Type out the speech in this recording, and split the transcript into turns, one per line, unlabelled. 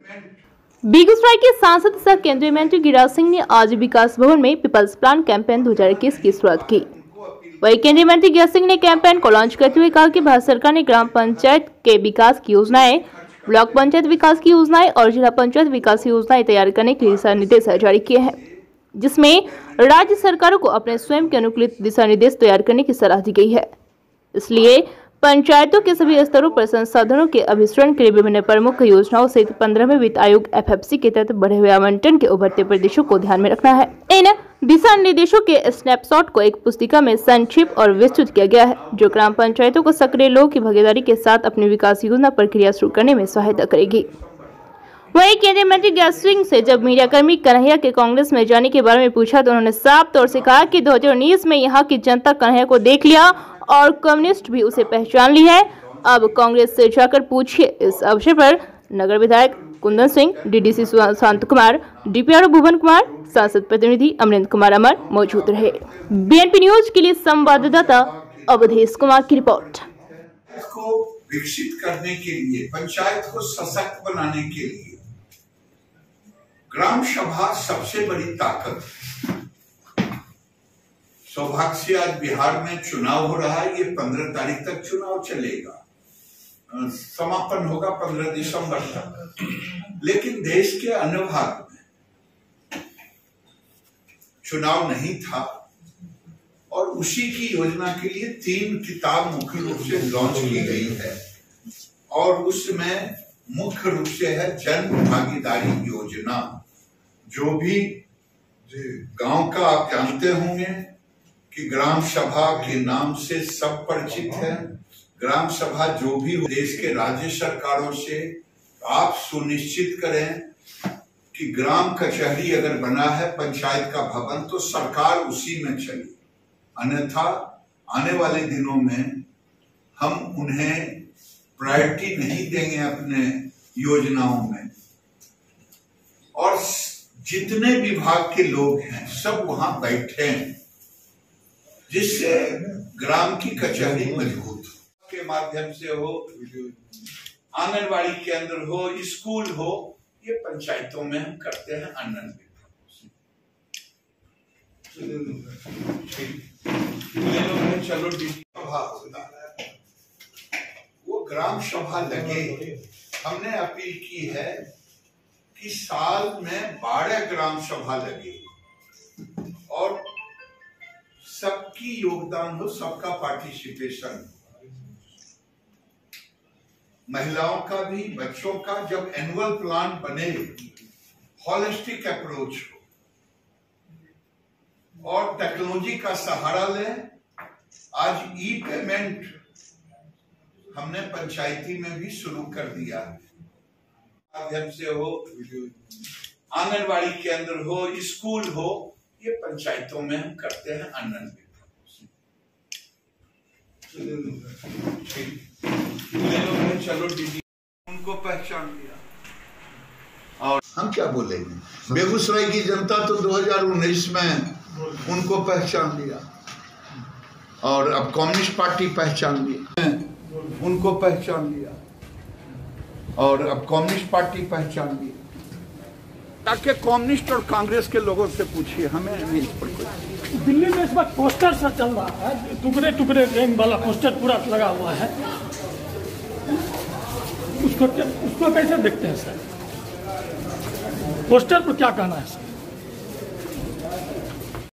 बेगूसराय के सांसद सह केंद्रीय मंत्री गिरिराज सिंह ने आज विकास भवन में पीपल्स प्लान कैंपेन 2021 की शुरुआत की। वही केंद्रीय मंत्री गिरिराज सिंह ने कैंपेन को लॉन्च करते हुए कहा कि भारत सरकार ने ग्राम पंचायत के विकास की योजनाएं, ब्लॉक पंचायत विकास की योजनाएं और जिला पंचायत विकास की योजनाएं तैयार करने के लिए दिशा निर्देश जारी किए हैं, जिसमें राज्य सरकारों को अपने स्वयं के अनुकूलित दिशा निर्देश तैयार करने की सलाह दी गई है। इसलिए पंचायतों के सभी स्तरों पर संसाधनों के अभिसरण के लिए विभिन्न प्रमुख योजनाओं सहित 15वें वित्त आयोग FFC के तहत बढ़े हुए आवंटन के उभरते प्रदेशों को ध्यान में रखना है। इन दिशा निर्देशों के स्नैपशॉट को एक पुस्तिका में संक्षिप्त और विस्तृत किया गया है, जो ग्राम पंचायतों को सक्रिय लोगों की भागीदारी के साथ अपनी विकास योजना प्रक्रिया शुरू करने में सहायता करेगी। वहीं केंद्रीय मंत्री गिरिराज सिंह से जब मीडियाकर्मी कन्हैया के कांग्रेस में जाने के बारे में पूछा तो उन्होंने साफ तौर से कहा कि 2019 में यहाँ की जनता कन्हैया को देख लिया और कम्युनिस्ट भी उसे पहचान ली है। अब कांग्रेस से जाकर पूछिए। इस अवसर पर नगर विधायक कुंदन सिंह, DDC शांत कुमार, DPRO भुवन कुमार, सांसद प्रतिनिधि अमरेंद्र कुमार अमर मौजूद रहे। BNP न्यूज के लिए संवाददाता अवधेश कुमार की रिपोर्ट।
को विकसित करने के लिए, पंचायत को सशक्त बनाने के लिए ग्राम सभा सबसे बड़ी ताकत। सौभाग्य से आज बिहार में चुनाव हो रहा है। ये 15 तारीख तक चुनाव चलेगा, समापन होगा 15 दिसंबर तक। लेकिन देश के अन्य भाग में चुनाव नहीं था और उसी की योजना के लिए 3 किताब मुख्य रूप से लॉन्च की गई है और उसमें मुख्य रूप से है जन भागीदारी योजना। जो भी गांव का आप जानते होंगे कि ग्राम सभा के नाम से सब परिचित है। ग्राम सभा जो भी देश के राज्य सरकारों से आप सुनिश्चित करें कि ग्राम कचहरी अगर बना है, पंचायत का भवन, तो सरकार उसी में चली। अन्यथा आने वाले दिनों में हम उन्हें प्रायोरिटी नहीं देंगे अपने योजनाओं में। और जितने विभाग के लोग हैं सब वहां बैठे हैं, जिससे ग्राम की कचहरी मजबूत हो। के माध्यम से हो, आंगनबाड़ी केंद्र हो, स्कूल हो, ये पंचायतों में हम करते हैं अन्य विभाग। चलो सभा होता है, वो ग्राम सभा लगे। हमने अपील की है कि साल में 12 ग्राम सभा लगे और सबकी योगदान हो, सबका पार्टिसिपेशन, महिलाओं का भी, बच्चों का। जब एनुअल प्लान बने, होलिस्टिक अप्रोच हो और टेक्नोलॉजी का सहारा लें। आज ई-पेमेंट हमने पंचायती में भी शुरू कर दिया है। माध्यम से हो, आंगनबाड़ी केंद्र हो, स्कूल हो, ये पंचायतों में हम करते हैं अन्य विभाग। चलो उनको पहचान लिया और हम क्या बोलेंगे। बेगूसराय की जनता तो 2019 में उनको पहचान लिया और अब कम्युनिस्ट पार्टी पहचान लिया, उनको पहचान लिया और अब कम्युनिस्ट पार्टी पहचान ली। ताकि कम्युनिस्ट और कांग्रेस के लोगों से पूछिए, हमें नहीं पता।
दिल्ली में इस वक्त पोस्टर सा चल रहा है, टुकड़े टुकड़े गैंग वाला पोस्टर पूरा लगा हुआ है। उसको कैसे देखते हैं सर? पोस्टर पर क्या कहना है सर?